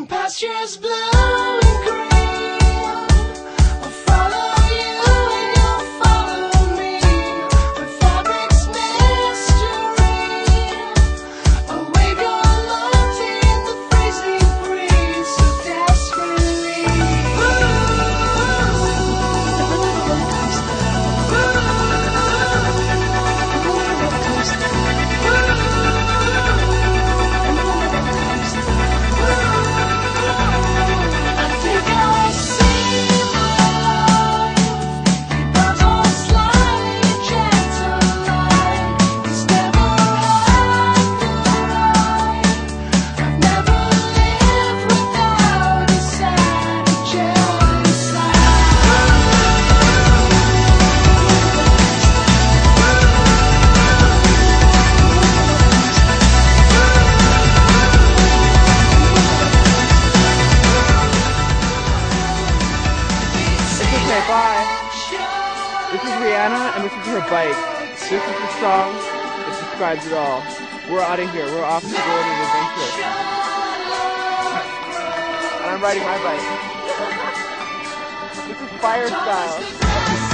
Pastures blue and green, I'll follow you and you'll follow me. The fabric's mystery, awake aloft in the freezing breeze, so desperately. Okay, bye. This is Rihanna, and this is her bike. This is the song that describes it all. We're out of here. We're off to go on an adventure. And I'm riding my bike. This is fire style.